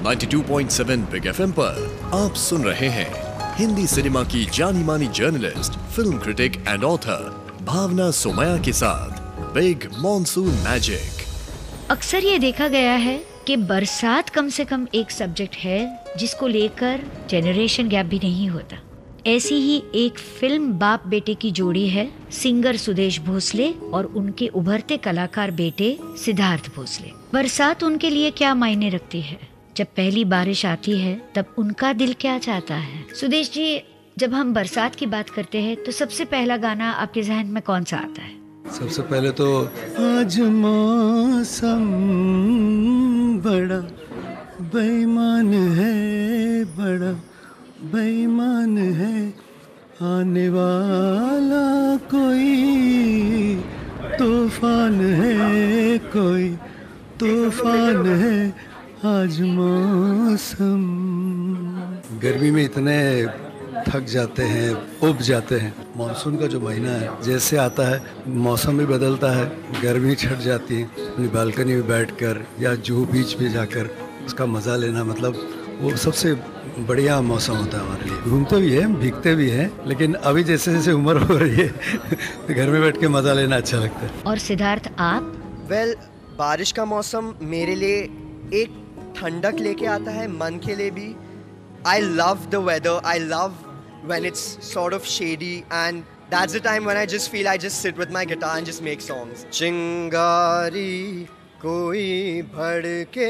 92.7 big FM पर आप सुन रहे हैं हिंदी सिनेमा की जानी मानी journalist, film critic and author Bhawana Somaaya के साथ बिग मॉनसून मैजिक। अक्सर ये देखा गया है कि बरसात कम से कम एक सब्जेक्ट है जिसको लेकर जेनरेशन गैप भी नहीं होता। ऐसी ही एक फिल्म बाप बेटे की जोड़ी है, सिंगर सुदेश भोसले और उनके उभरते कलाकार बेटे सिद्धार्थ भोसले। बरसात उनके लिए क्या मायने रखती है? जब पहली बारिश आती है तब उनका दिल क्या चाहता है? सुदेश जी, जब हम बरसात की बात करते हैं तो सबसे पहला गाना आपके जहन में कौन सा आता है? सबसे पहले तो आज मौसम बड़ा बेईमान है, बड़ा बेईमान है, आने वाला कोई तूफान है, कोई तूफान है, आज मौसम। गर्मी में इतने थक जाते हैं, उब जाते हैं। मानसून का जो महीना है, जैसे आता है मौसम भी बदलता है, गर्मी छट जाती है। अपनी बालकनी में बैठकर या जुहू बीच पे जाकर उसका मज़ा लेना, मतलब वो सबसे बढ़िया मौसम होता है हमारे लिए। घूमते भी हैं, भीगते भी हैं, लेकिन अभी जैसे जैसे उम्र हो रही है तो घर में बैठ के मज़ा लेना अच्छा लगता है। और सिद्धार्थ, आप? वेल, बारिश का मौसम मेरे लिए एक ठंडक लेके आता है, मन के लिए भी। I love the weather. I love when it's sort of shady, and that's the time when I just feel I just sit with my guitar and just make songs. चिंगारी कोई भड़के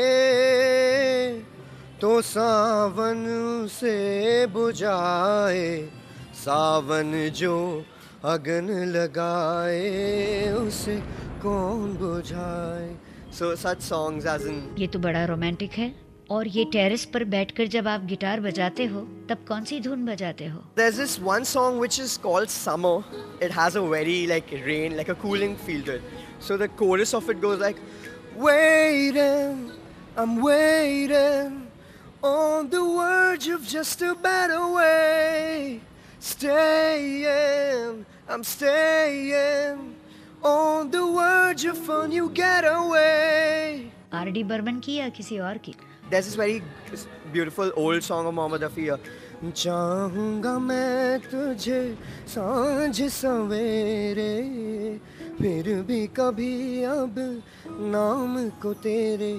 तो सावन से बुझाए, सावन जो अगन लगाए उसे कौन बुझाए। So such songs as in। ये तो बड़ा रोमांटिक है। और ये टेरेस पर बैठकर जब आप गिटार बजाते हो तब कौन सी धुन बजाते हो? There's this one song which is called Summer. It has a very like rain, like a cooling feel to it. So the chorus of it goes like, waiting, I'm waiting on the verge of just a better way. Staying, I'm staying on the verge of a new getaway. R.D. Burman की या किसी और की? There's this very beautiful old song of Mohammed Rafi. चाहूँगा मैं तुझे सांझ सवेरे, फिर भी कभी अब नाम को तेरे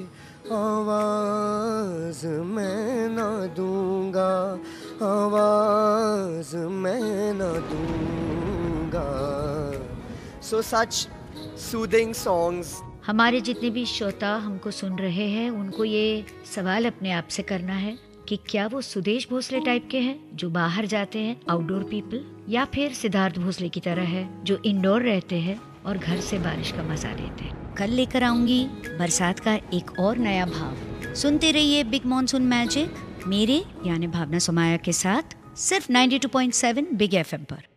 आवाज़ मैं ना दूँगा, आवाज़ मैं ना दूँगा। So such soothing songs. हमारे जितने भी श्रोता हमको सुन रहे हैं उनको ये सवाल अपने आप से करना है कि क्या वो सुदेश भोसले टाइप के हैं जो बाहर जाते हैं, आउटडोर पीपल, या फिर सिद्धार्थ भोसले की तरह है जो इंडोर रहते हैं और घर से बारिश का मजा लेते हैं। कल लेकर आऊंगी बरसात का एक और नया भाव। सुनते रहिए बिग मॉनसून मैजिक, मेरे यानी भावना सोमया के साथ, सिर्फ 92.7 बिग एफएम पर।